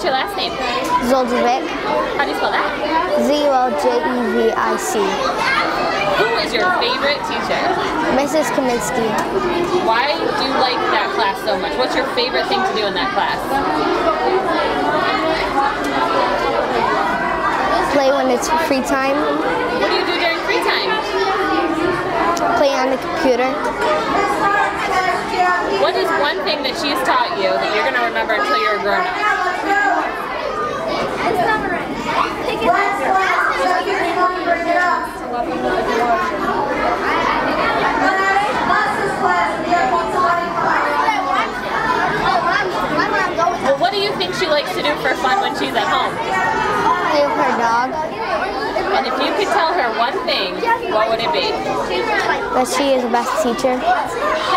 What's your last name? Zoljevic. How do you spell that? Zoljevic. Who is your favorite teacher? Mrs. Kaminsky. Why do you like that class so much? What's your favorite thing to do in that class? Play when it's free time. What do you do during free time? Play on the computer. What is one thing that she's taught you that you're going to remember until you're a grown-up? Well, what do you think she likes to do for fun when she's at home? Play with her dog. And if you could tell her one thing, what would it be? That she is the best teacher.